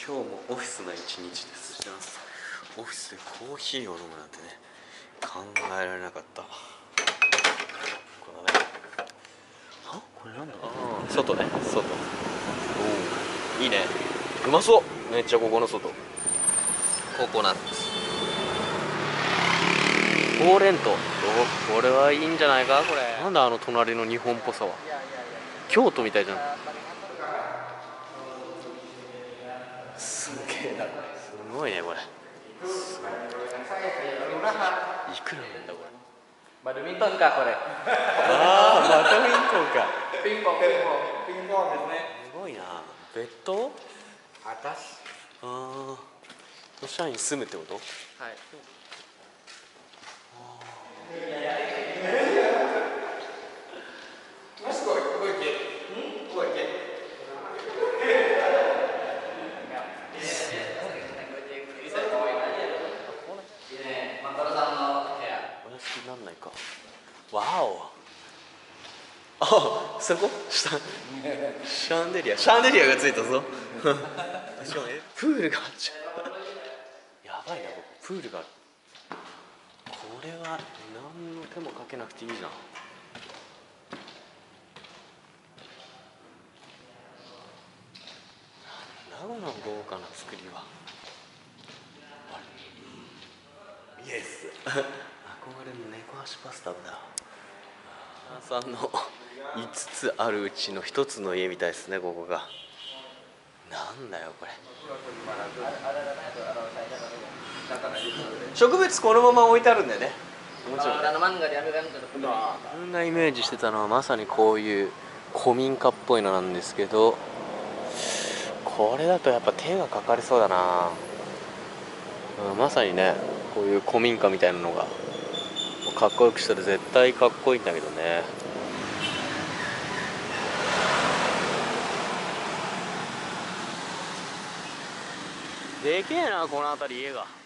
今日もオフィスな一日です。オフィスでコーヒーを飲むなんてね、考えられなかった。これだね。あ、これなんだ。外ね、外。おお、いいね。うまそう。めっちゃここの外。ココナッツ。ほうれんと。これはいいんじゃないか、これ。なんだあの隣の日本っぽさは。京都みたいじゃん。すげえなこれ。すごいねこれ。すごい。いくらなんだこれ。 バドミントンかこれ。 ああ、バドミントンか。 ピンポンですね。 すごいな。ベッド？ 私。 ああ。社員住むってこと？ はい。 お屋敷になんないか。わお。あ、そこシャンデリアがついたぞ。しかもプールがあっちゃう。やばいな、ここプールがある。これは何の手もかけなくていいじゃん。なんだこの豪華な作りは。イエス。憧れの猫足バスタブだ。さんの5つあるうちの1つの家みたいですね、ここが。なんだよこれ。植物このまま置いてあるんだよね。もちろん。自分がイメージしてたのはまさにこういう古民家っぽいのなんですけど、これだとやっぱ手がかかりそうだな。まさにね、こういう古民家みたいなのがかっこよくしたら絶対かっこいいんだけどね。でけえなこの辺り家が。